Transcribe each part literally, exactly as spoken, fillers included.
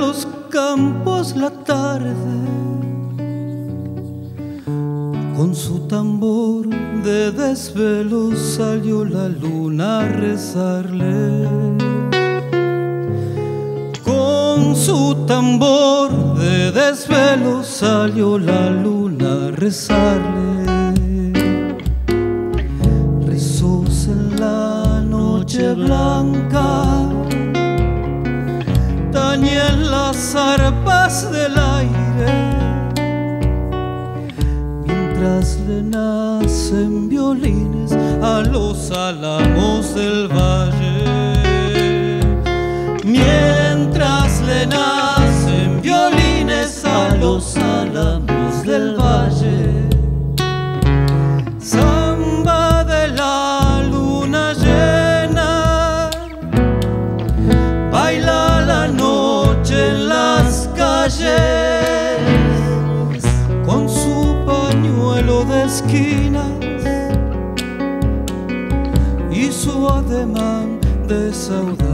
los campos la tarde, con su tambor de desvelo salió la luna a rezarle. Con su tambor de desvelo salió la luna a rezarle. Rezos en la noche blanca, tañen las arpas del aire, mientras le nacen violines a los álamos del valle. Mientras le nacen violines a los álamos del valle. Samba de la luna llena, baila la noche en las calles, con su pañuelo de esquinas y su ademán de saudade.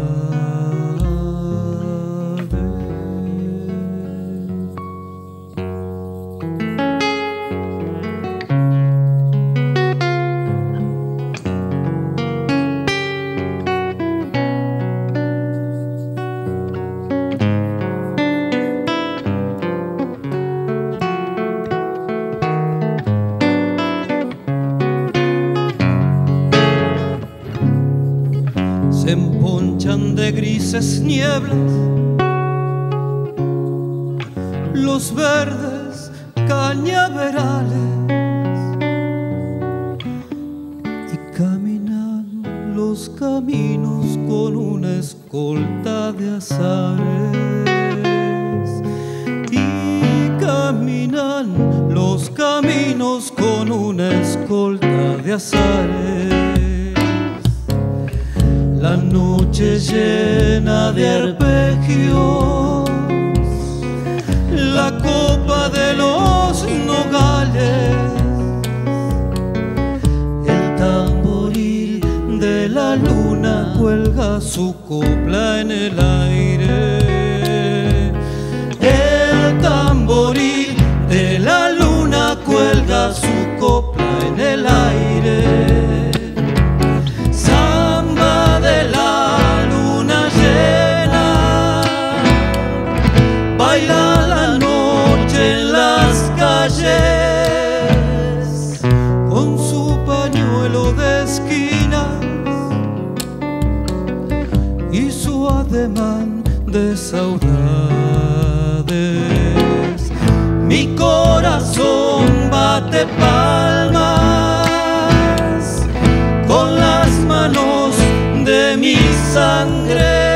Se emponchan de grises nieblas los verdes cañaverales y caminan los caminos con una escolta de azares. Y caminan los caminos con una escolta de azares. La noche llena de arpegios, la copa de los nogales, el tamboril de la luna cuelga su copla en el aire. El tamboril de la luna cuelga su copla en el aire. Baila la noche en las calles, con su pañuelo de esquinas y su ademán de saudades. Mi corazón bate palmas con las manos de mi sangre.